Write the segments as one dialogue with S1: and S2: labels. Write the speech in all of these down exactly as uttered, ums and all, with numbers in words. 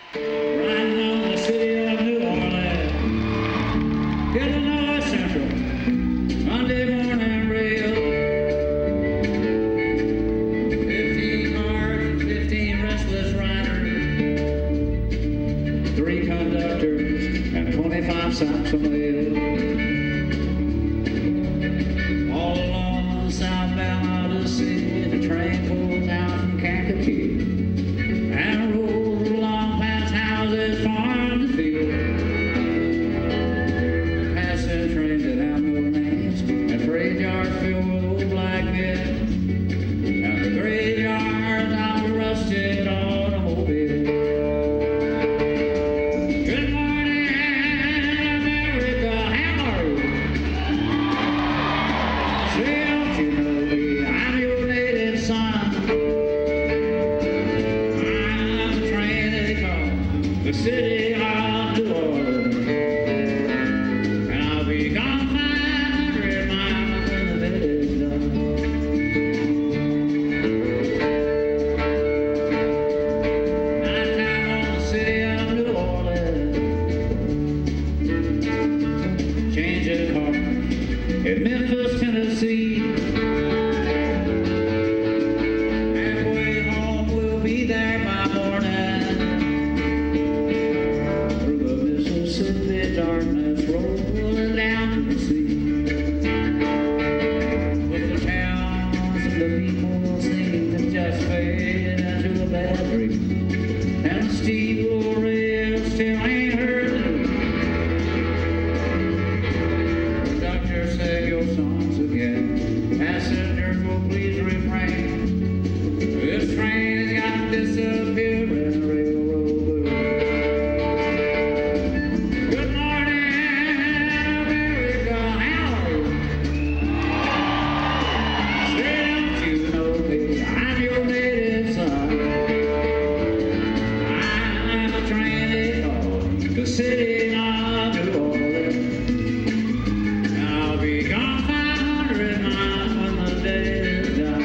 S1: Sacks of mail. All along the southbound Odyssey, the train pulls out from Kankakee and rolls along past houses, farms, and fields. Past the trains that have no names and freight yards filled with old black men, and the graveyards out of rusted automobiles. The city of New Orleans, and I'll be gone five hundred miles when the bed is done. Nighttime on the city of New Orleans, change of car in Memphis, Tennessee. Halfway home, we'll be there by morning. Darkness rolling down to the sea, with the towns and the people seem to just fade into a bad dream, and the steel rail still ain't heard the news. Conductor, sing your songs again. Passengers will please refrain. This train has got to disappear in the railroad blues. The city of New Orleans, I'll be gone five hundred miles when the day is done.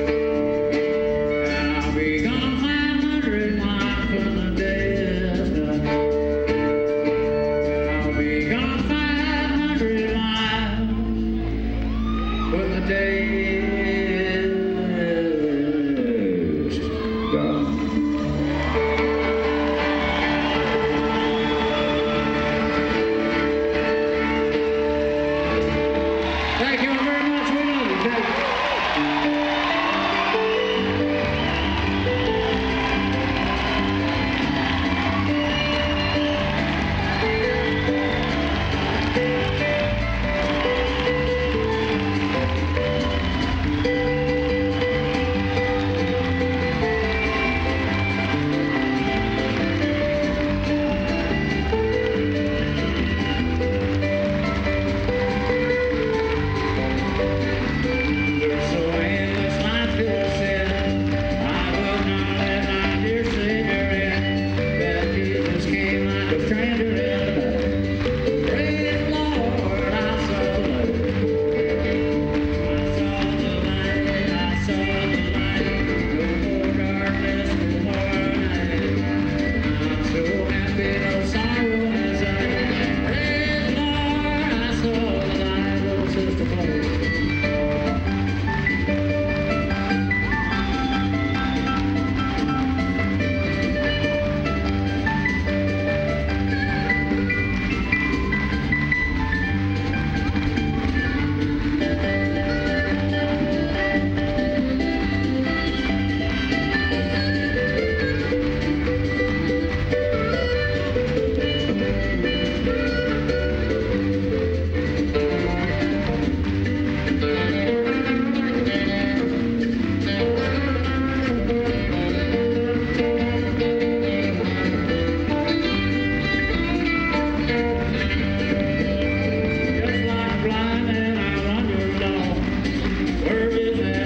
S1: I'll be gone five hundred miles when the day is done. I'll be gone five hundred miles when the day is done. Thank you very much. We love you. Thank you.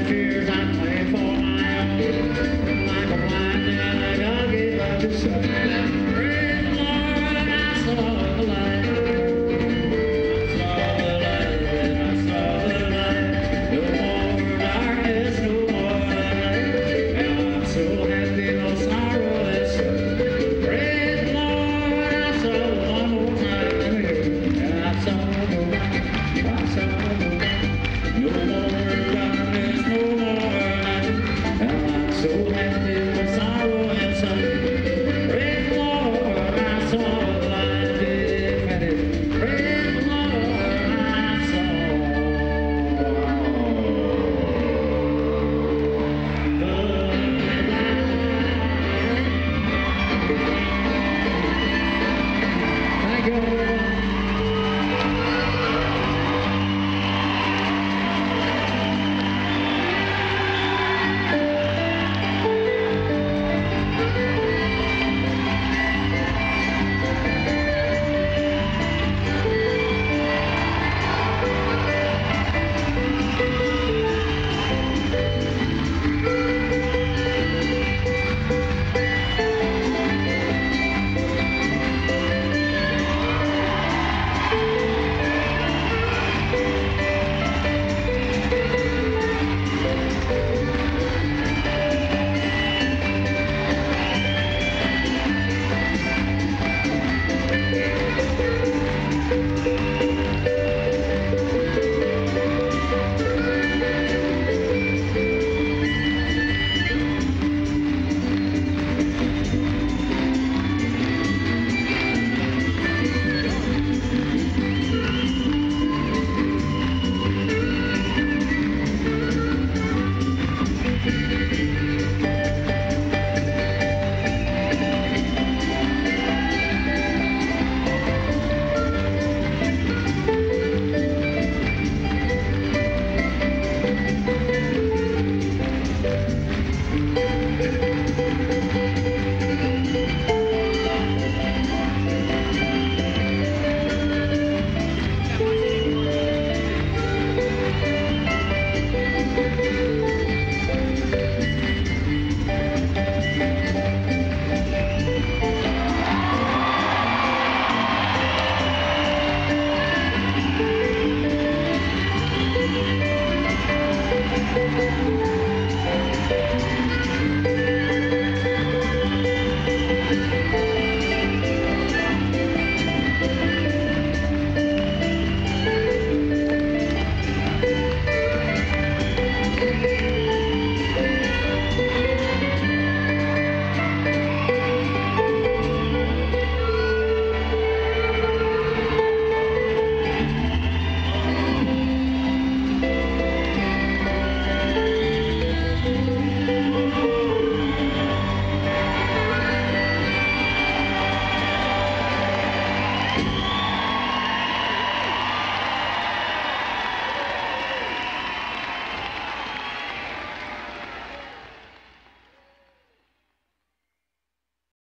S1: Like a blind man, I gotta get back to sight.